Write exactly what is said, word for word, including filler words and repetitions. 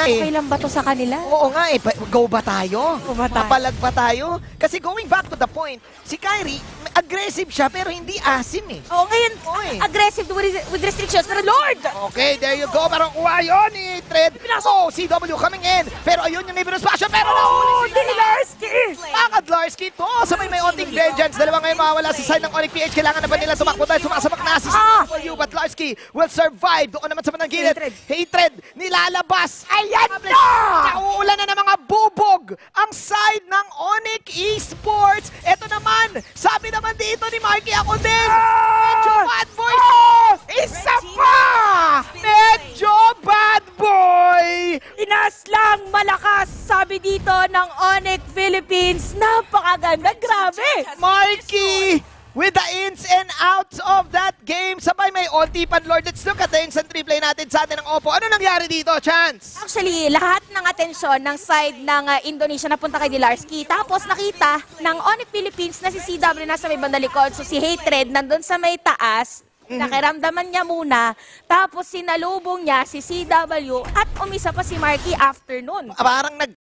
Okay lang ba to sa kanila? Oo nga eh, pa- go ba tayo? Go ba tayo? Papalag ba tayo? Kasi going back to the point, si Kyrie, aggressive siya pero hindi asim eh. Oo, ngayon, Oy. aggressive with, with restrictions. Pero Lord! Okay, there you go. Parang kuha yun ni Tred. Oh, C W coming in. Pero ayun yung Nibiru Spasio. Pero Oh, nahuli si Dilarsky! Makadlarsky to. Sa may may onting vengeance. Dalawa ngayon mawawala sa side ng Onyx P H. Kailangan na ba nila tumakbo dahil sumasabak na si Ah! C W. But Larsky will survive. Doon naman sa manang gilid. Hatred. Hatred. Nilalabas. Ayan na! Nauulan na ng mga bubog ang side ng Onyx Esports. Ito naman, sabi naman dito ni Marky ako din. Medyo bad boy. Isa pa! Medyo bad boy. Inas lang malakas, sabi dito ng Onyx Philippines. Napakaganda, grabe! Marky with the ins and outs of that game. Sabay may onti pan, Lord. Let's look at the instant replay natin sa atin ng Oppo. Ano nangyari dito, Chance? Actually, lahat ng atensyon ng side ng uh, Indonesia napunta kay Dilarsky. Tapos nakita ng Onyx Philippines na si C W nasa may bandang likod. So si Hatred nandun sa may taas. Nakiramdaman niya muna. Tapos sinalubong niya si C W at umisa pa si Marky after nun. Parang nag